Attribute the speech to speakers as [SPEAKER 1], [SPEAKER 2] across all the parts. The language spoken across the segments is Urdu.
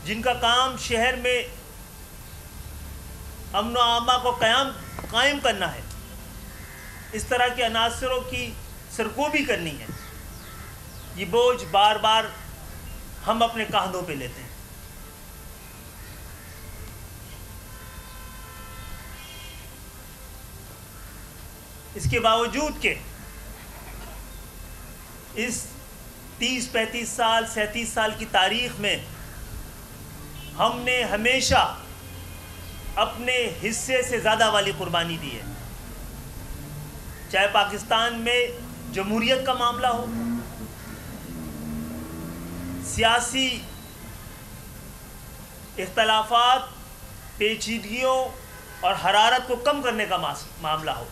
[SPEAKER 1] جن کا کام شہر میں امن و امان کو قائم کرنا ہے، اس طرح کے عناصروں کی سرکوبی کرنی ہے، یہ بوجھ بار بار ہم اپنے کاندھوں پہ لیتے ہیں۔ اس کے باوجود کہ اس 30-35 سال 37 سال کی تاریخ میں ہم نے ہمیشہ اپنے حصے سے زیادہ والی قربانی دی ہے، چاہے پاکستان میں جمہوریت کا معاملہ ہو، سیاسی اختلافات، پیچیدگیوں اور حرارت کو کم کرنے کا معاملہ ہو،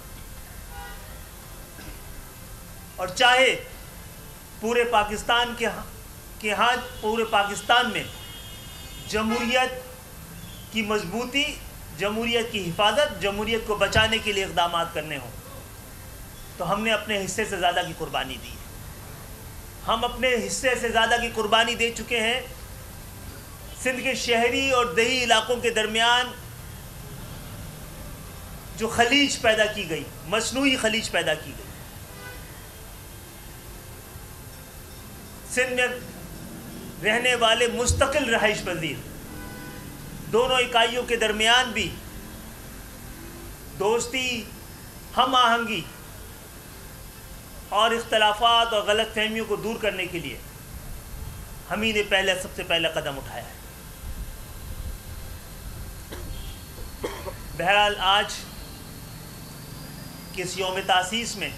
[SPEAKER 1] اور چاہے پورے پاکستان پورے پاکستان میں جمہوریت کی مضبوطی، جمہوریت کی حفاظت، جمہوریت کو بچانے کے لیے اقدامات کرنے ہوں، تو ہم نے اپنے حصے سے زیادہ کی قربانی دی ہے۔ ہم اپنے حصے سے زیادہ کی قربانی دے چکے ہیں سندھ کے شہری اور دیہی علاقوں کے درمیان جو خلیج پیدا کی گئی، مصنوعی خلیج پیدا کی گئی۔ سندھ میں رہنے والے مستقل رہائش پذیر دونوں اکائیوں کے درمیان بھی دوستی، ہم آہنگی اور اختلافات اور غلط فہمیوں کو دور کرنے کے لیے ہم ہی نے سب سے پہلا قدم اٹھایا ہے۔ بہرحال آج کس یوم تاسیس میں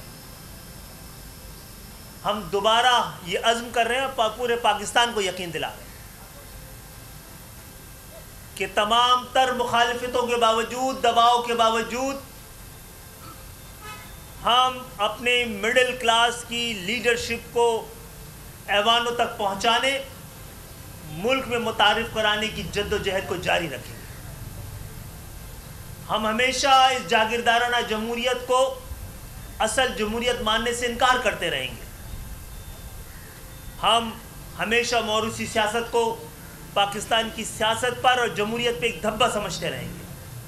[SPEAKER 1] ہم دوبارہ یہ عزم کر رہے ہیں، پورے پاکستان کو یقین دلا رہے ہیں کہ تمام تر مخالفتوں کے باوجود، دباؤ کے باوجود، ہم اپنے مڈل کلاس کی لیڈرشپ کو ایوانوں تک پہنچانے، ملک میں متعارف کرانے کی جد و جہد کو جاری رکھیں گے۔ ہم ہمیشہ اس جاگیردارانہ جمہوریت کو اصل جمہوریت ماننے سے انکار کرتے رہیں گے۔ ہم ہمیشہ موروثی سیاست کو پاکستان کی سیاست پر اور جمہوریت پہ ایک دھبا سمجھتے رہیں گے۔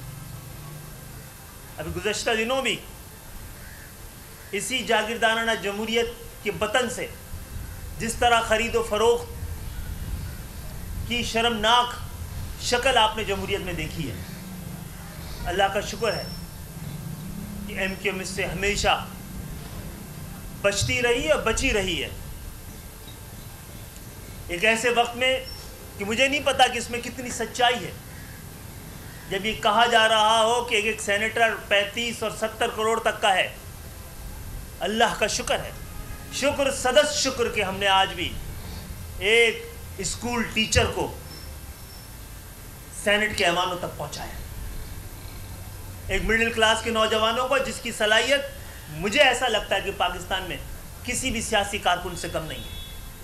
[SPEAKER 1] ابھی گزشتہ دنوں بھی اسی جاگیردارانہ جمہوریت کے بطن سے جس طرح خرید و فروخت کی شرمناک شکل آپ نے جمہوریت میں دیکھی ہے، اللہ کا شکر ہے کہ ایم کیو ایم اس سے ہمیشہ بچتی رہی ہے، بچی رہی ہے۔ ایک ایسے وقت میں کہ مجھے نہیں پتا کہ اس میں کتنی سچائی ہے، جب یہ کہا جا رہا ہو کہ ایک سینیٹر 35 اور 70 کروڑ تک کا ہے، اللہ کا شکر ہے، شکر صدس شکر کہ ہم نے آج بھی ایک اسکول ٹیچر کو سینٹ کے ایوانوں تک پہنچایا، ایک مڈل کلاس کے نوجوانوں کو جس کی صلاحیت مجھے ایسا لگتا ہے کہ پاکستان میں کسی بھی سیاسی کارکن سے کم نہیں ہے،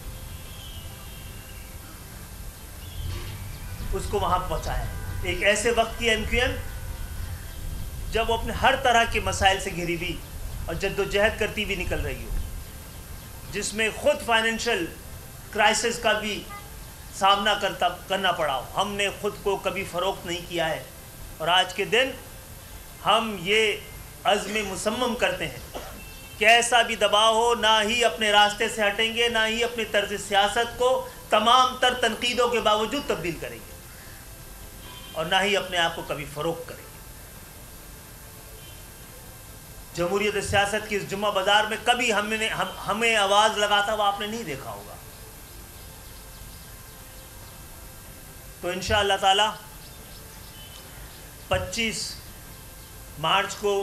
[SPEAKER 1] اس کو وہاں پہنچایا۔ ایک ایسے وقت کی ایم کیو ایم جب وہ اپنے ہر طرح کے مسائل سے گھری ہوئی اور جد و جہد کرتی بھی نکل رہی ہو، جس میں خود فائنینشیل کرائسس کا بھی سامنا کرنا پڑا ہو، ہم نے خود کو کبھی فروخت نہیں کیا ہے، اور آج کے دن ہم یہ عزم مصمم کرتے ہیں کہ ایسا بھی دباؤ ہو، نہ ہی اپنے راستے سے ہٹیں گے، نہ ہی اپنے طرز سیاست کو تمام تر تنقیدوں کے باوجود تبدیل کریں گے، اور نہ ہی اپنے آپ کو کبھی فروخت کریں گے۔ جمہوریت سیاست کی اس جمعہ بازار میں کبھی ہمیں آواز لگاتا ہوا آپ نے نہیں دیکھا ہوگا۔ تو انشاءاللہ تعالی 25 مارچ کو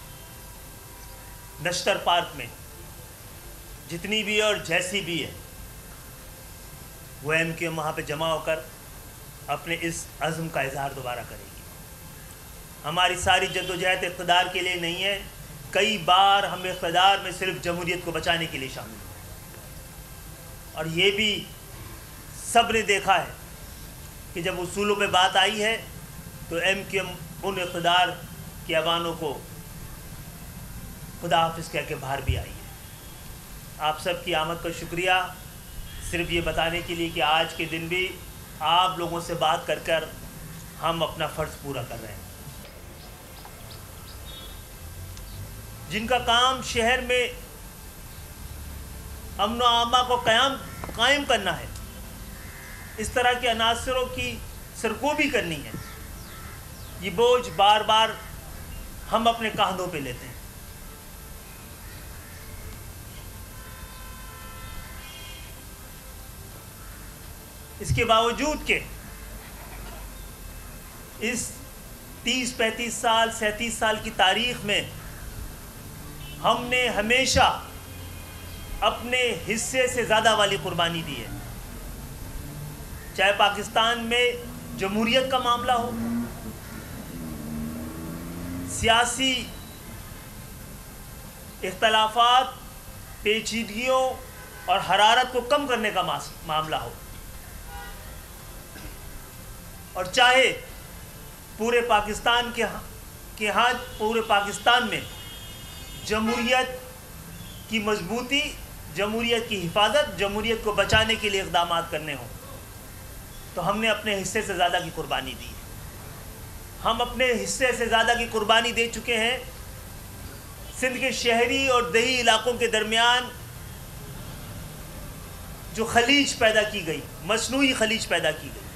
[SPEAKER 1] نشتر پارک میں جتنی بھی اور جیسی بھی ہے وہ ایم کیو ایم وہاں پہ جمع ہو کر اپنے اس عزم کا اظہار دوبارہ کرے گی۔ ہماری ساری جد و جہد اقتدار کے لیے نہیں ہے، کئی بار ہم اقتدار میں صرف جمہوریت کو بچانے کے لیے شامل ہوئے، اور یہ بھی سب نے دیکھا ہے کہ جب اصولوں پہ بات آئی ہے تو ایم کیو ایم ان اقتدار کے ایوانوں کو خدا حافظ کہہ کے باہر بھی آئی ہے۔ آپ سب کی آمد کا شکریہ، صرف یہ بتانے کے لیے کہ آج کے دن بھی آپ لوگوں سے بات کر کر ہم اپنا فرض پورا کر رہے ہیں. جن کا کام شہر میں امن و امان کو قائم کرنا ہے، اس طرح کے عناصروں کی سرکوبی کرنی ہے، یہ بوجھ بار بار ہم اپنے کاندھوں پہ لیتے ہیں. اس کے باوجود کہ اس 30-35 سال 37 سال کی تاریخ میں ہم نے ہمیشہ اپنے حصے سے زیادہ والی قربانی دی ہے، چاہے پاکستان میں جمہوریت کا معاملہ ہو، سیاسی اختلافات، پیچیدگیوں اور حرارت کو کم کرنے کا معاملہ ہو، اور چاہے پورے پاکستان پورے پاکستان میں جمہوریت کی مضبوطی، جمہوریت کی حفاظت، جمہوریت کو بچانے کے لیے اقدامات کرنے ہوں، تو ہم نے اپنے حصے سے زیادہ کی قربانی دی ہے. ہم اپنے حصے سے زیادہ کی قربانی دے چکے ہیں. سندھ کے شہری اور دیہی علاقوں کے درمیان جو خلیج پیدا کی گئی، مصنوعی خلیج پیدا کی گئی،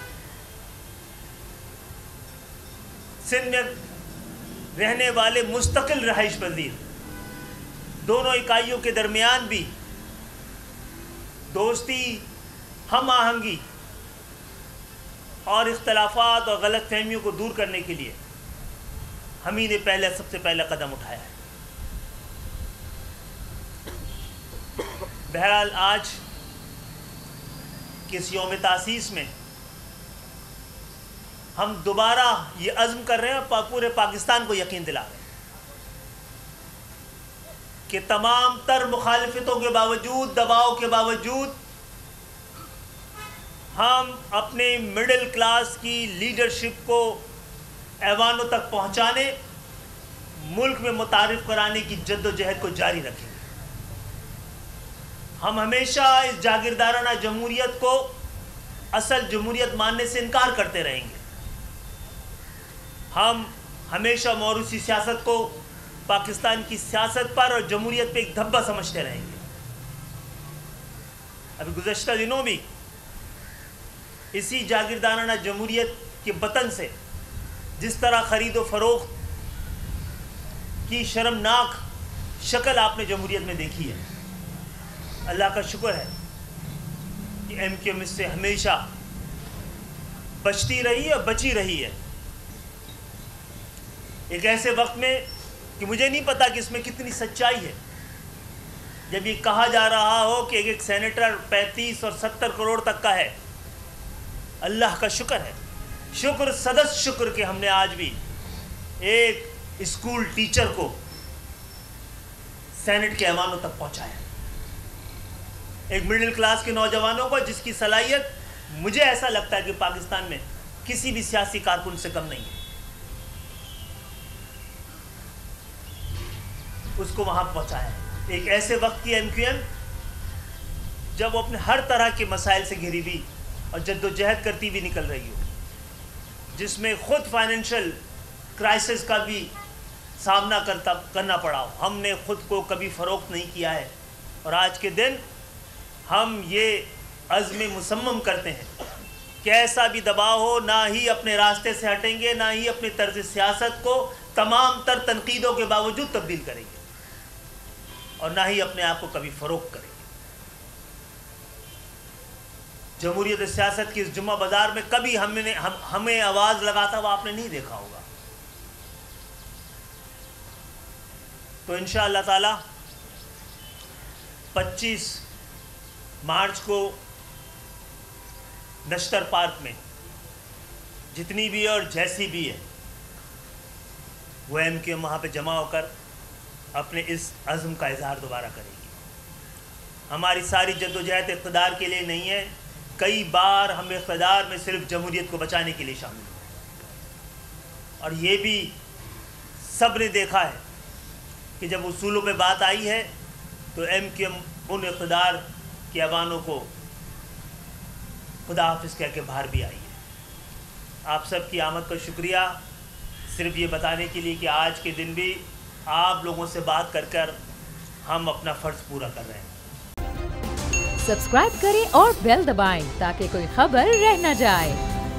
[SPEAKER 1] سندھ میں رہنے والے مستقل رہائش پذیر دونوں اکائیوں کے درمیان بھی دوستی، ہم آہنگی اور اختلافات اور غلط فہمیوں کو دور کرنے کے لیے ہم ہی نے سب سے پہلا قدم اٹھایا ہے. بہرحال آج کس یوم تاسیس میں ہم دوبارہ یہ عزم کر رہے ہیں اور پورے پاکستان کو یقین دلا رہے ہیں کہ تمام تر مخالفتوں کے باوجود، دباؤ کے باوجود، ہم اپنے مڈل کلاس کی لیڈرشپ کو ایوانوں تک پہنچانے، ملک میں متعارف کرانے کی جد و جہد کو جاری رکھیں گے. ہم ہمیشہ اس جاگیردارانہ جمہوریت کو اصل جمہوریت ماننے سے انکار کرتے رہیں گے. ہم ہمیشہ موروثی سیاست کو پاکستان کی سیاست پر اور جمہوریت پہ ایک دھبا سمجھتے رہیں گے. ابھی گزشتہ دنوں بھی اسی جاگیردارانہ جمہوریت کے بطن سے جس طرح خرید و فروخت کی شرمناک شکل آپ نے جمہوریت میں دیکھی ہے، اللہ کا شکر ہے کہ ایم کیو ایم اس سے ہمیشہ بچتی رہی ہے اور بچی رہی ہے. ایک ایسے وقت میں کہ مجھے نہیں پتا کہ اس میں کتنی سچائی ہے، جب یہ کہا جا رہا ہو کہ ایک سینیٹر 35 اور 70 کروڑ تک کا ہے. اللہ کا شکر ہے، شکر صدس شکر کہ ہم نے آج بھی ایک اسکول ٹیچر کو سینٹ کے ایوانوں تک پہنچایا، ایک مڈل کلاس کے نوجوانوں کو جس کی صلاحیت مجھے ایسا لگتا ہے کہ پاکستان میں کسی بھی سیاسی کارکن سے کم نہیں ہے، اس کو وہاں پہنچایا. ایک ایسے وقت کی ایم کیو ایم جب وہ اپنے ہر طرح کے مسائل سے گھری ہوئی اور جد و جہد کرتی بھی نکل رہی ہو، جس میں خود فائنینشیل کرائسس کا بھی سامنا کرنا پڑا ہو. ہم نے خود کو کبھی فروخت نہیں کیا ہے، اور آج کے دن ہم یہ عزم مصمم کرتے ہیں کہ ایسا بھی دباؤ ہو، نہ ہی اپنے راستے سے ہٹیں گے، نہ ہی اپنے طرز سیاست کو تمام تر تنقیدوں کے باوجود تبدیل کریں گے، اور نہ ہی اپنے آپ کو کبھی فروخت کریں گے. جمہوریت سیاست کی اس جمعہ بازار میں کبھی ہمیں آواز لگاتا ہوا آپ نے نہیں دیکھا ہوگا. تو انشاءاللہ تعالی 25 مارچ کو نشتر پارک میں جتنی بھی اور جیسی بھی ہے وہ ایم کیو ایم وہاں پہ جمع ہو کر اپنے اس عزم کا اظہار دوبارہ کرے گی. ہماری ساری جدوجہد اقتدار کے لیے نہیں ہے، کئی بار ہم اقتدار میں صرف جمہوریت کو بچانے کے لیے شامل ہوئے، اور یہ بھی سب نے دیکھا ہے کہ جب اصولوں پہ بات آئی ہے تو ایم کیو ایم ان اقتدار کے ایوانوں کو خدا حافظ کہہ کے باہر بھی آئیے. آپ سب کی آمد کا شکریہ، صرف یہ بتانے کے لیے کہ آج کے دن بھی آپ لوگوں سے بات کر کر ہم اپنا فرض پورا کر رہے ہیں.
[SPEAKER 2] سبسکرائب کریں اور بیل دبائیں تاکہ کوئی خبر رہ نہ جائے.